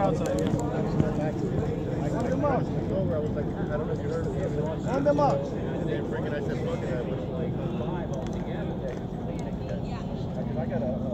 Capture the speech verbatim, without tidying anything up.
outside. Yeah. On them up. Over, I was like, I don't know if you heard it. On them up. And then bring it, I said, fuck it. I was like, five altogether. I got a.